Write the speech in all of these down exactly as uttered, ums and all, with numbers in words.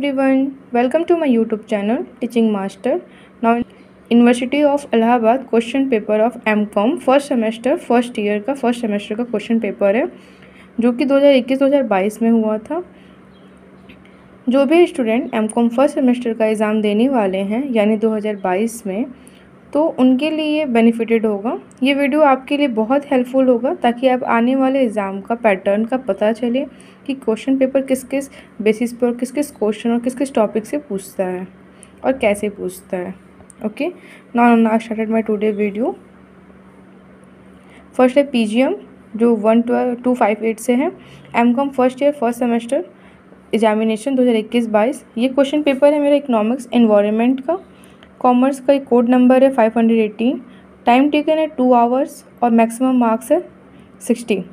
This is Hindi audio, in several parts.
everyone, welcome to my YouTube channel Teaching Master. Now University of Allahabad question paper of M com first semester first year का फर्स्ट सेमेस्टर का क्वेश्चन पेपर है जो कि दो हज़ार इक्कीस दो हज़ार बाईस में हुआ था। जो भी student M com first semester का एग्ज़ाम देने वाले हैं यानी दो हज़ार बाईस में, तो उनके लिए बेनिफिटेड होगा। ये वीडियो आपके लिए बहुत हेल्पफुल होगा ताकि आप आने वाले एग्ज़ाम का पैटर्न का पता चले कि क्वेश्चन पेपर किस किस बेसिस पर किस किस क्वेश्चन और किस किस टॉपिक से पूछता है और कैसे पूछता है। Okay, now now started my today video. First है पीजीएम जो one twelve two five eight से है, M com first year first semester examination दो हज़ार इक्कीस बाईस। ये क्वेश्चन पेपर है मेरा इकोनॉमिक्स एनवायरनमेंट का। कॉमर्स का एक कोड नंबर है five hundred eighteen. Time taken है टू आवर्स और मैक्सिमम मार्क्स है सिक्सटी।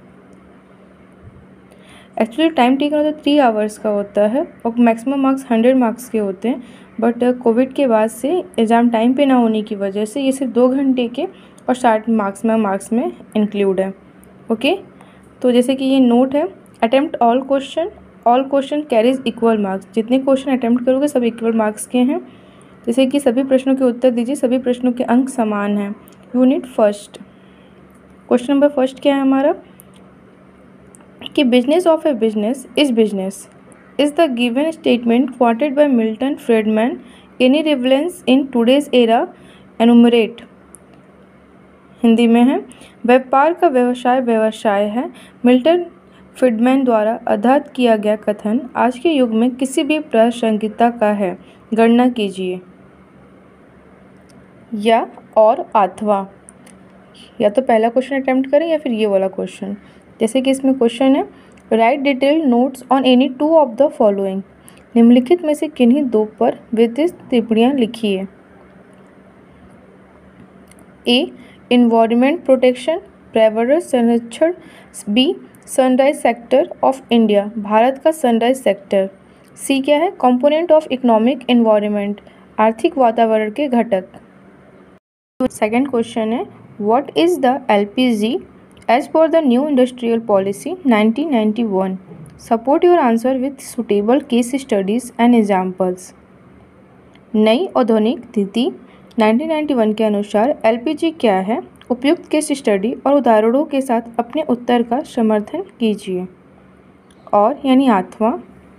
एक्चुअली टाइम टेकन होता है थ्री आवर्स का होता है और मैक्सिमम मार्क्स हंड्रेड मार्क्स के होते हैं, बट कोविड के बाद से एग्ज़ाम टाइम पे ना होने की वजह से ये सिर्फ दो घंटे के और साठ मार्क्स में मार्क्स में इंक्लूड है। ओके, तो जैसे कि ये नोट है, attempt all question all question carries equal marks. जितने क्वेश्चन अटेम्प्ट करोगे सब इक्वल मार्क्स के हैं। जैसे कि सभी प्रश्नों के उत्तर दीजिए, सभी प्रश्नों के अंक समान हैं। Unit first, question number first क्या है हमारा कि business of a business is business is the given statement quoted by Milton Friedman. Any relevance in today's era enumerate. Hindi में है, व्यापार का व्यवसाय व्यवसाय है। मिल्टन फ्रीडमैन द्वारा आधार किया गया कथन आज के युग में किसी भी प्रासंगिकता का है। गणना कीजिए। या और अथवा, या तो पहला क्वेश्चन अटेम्प्ट करें या फिर ये वाला क्वेश्चन। जैसे कि इसमें क्वेश्चन है, write detail notes on any two of the following. निम्नलिखित में से किन्हीं दो पर विस्तृत टिप्पणियाँ लिखिए। ए, इन्वायरमेंट प्रोटेक्शन पर्यावरण संरक्षण। B, sunrise sector of India भारत का सनराइज सेक्टर। सी क्या है, कंपोनेंट ऑफ इकोनॉमिक एनवायरनमेंट आर्थिक वातावरण के घटक। सेकंड क्वेश्चन है, what is the LPG as per the new industrial policy nineteen ninety one. Support your answer with suitable case studies and examples. नई औद्योगिक नीति नाइनटीन नाइंटी वन के अनुसार एलपीजी क्या है, उपयुक्त केस स्टडी और उदाहरणों के साथ अपने उत्तर का समर्थन कीजिए। और यानी अथवा,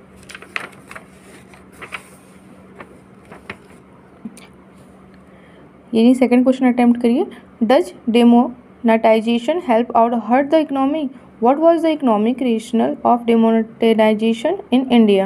यानी सेकंड क्वेश्चन अटेम्प्ट करिए। Does demonetisation help out hurt the economy. What was the economic rational of demonetisation in India.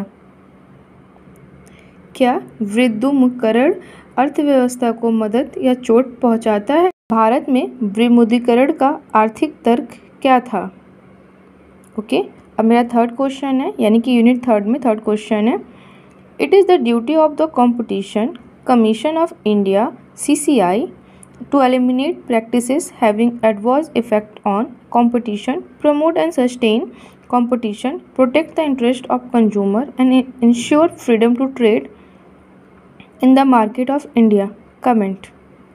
क्या विमुद्रीकरण अर्थव्यवस्था को मदद या चोट पहुंचाता है। भारत में विमुद्रीकरण का आर्थिक तर्क क्या था। ओके, अब मेरा थर्ड क्वेश्चन है, यानी कि यूनिट थर्ड में थर्ड क्वेश्चन है, it is the duty of the competition commission of India C C I to eliminate practices having adverse effect on competition, promote and sustain competition, protect the interest of consumer and ensure freedom to trade in the market of India. Comment.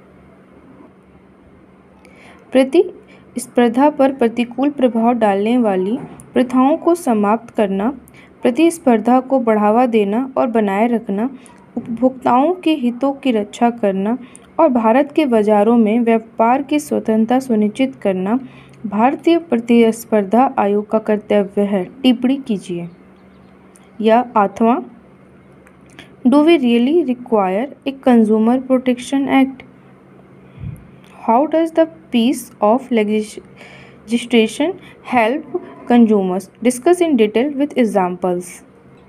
प्रतिस्पर्धा पर प्रतिकूल प्रभाव डालने वाली प्रथाओं को समाप्त करना, प्रतिस्पर्धा को बढ़ावा देना और बनाए रखना, उपभोक्ताओं के हितों की रक्षा करना और भारत के बाजारों में व्यापार की स्वतंत्रता सुनिश्चित करना भारतीय प्रतिस्पर्धा आयोग का कर्तव्य है। टिप्पणी कीजिए। या अथवा, do we really require a consumer protection act. How does the piece of legislation help consumers. Discuss in detail with examples.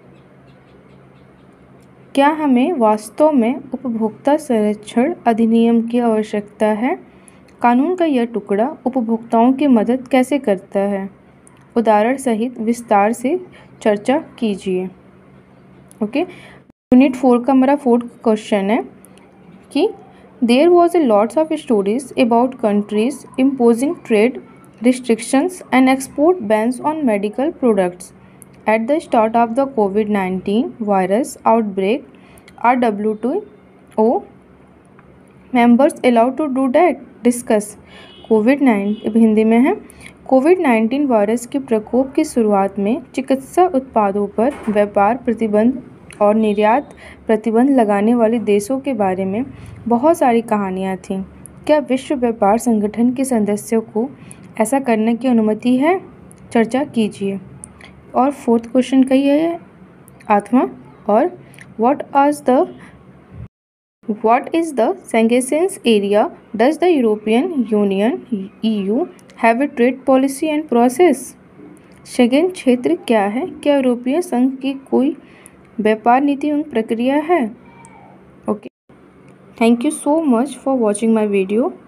क्या हमें वास्तव में उपभोक्ता संरक्षण अधिनियम की आवश्यकता है। कानून का यह टुकड़ा उपभोक्ताओं की मदद कैसे करता है। उदाहरण सहित विस्तार से चर्चा कीजिए। ओके, यूनिट फोर का हमारा फोर्थ क्वेश्चन है कि there was a lots of stories about countries imposing trade restrictions and export bans on medical products at the start of the COVID nineteen virus outbreak. Are W T O members allowed to do that? Discuss. Covid nineteen Hindi में है, कोविड नाइन्टीन वायरस के प्रकोप की शुरुआत में चिकित्सा उत्पादों पर व्यापार प्रतिबंध और निर्यात प्रतिबंध लगाने वाले देशों के बारे में बहुत सारी कहानियाँ थीं। क्या विश्व व्यापार संगठन के सदस्यों को ऐसा करने की अनुमति है? चर्चा कीजिए। और फोर्थ क्वेश्चन का ये है आठवां, और what are the What is the Schengen area? Does the European Union E U have a trade policy and process? Schengen क्षेत्र क्या है? क्या यूरोपीय संघ की कोई व्यापार नीति एवं प्रक्रिया है? Okay, thank you so much for watching my video.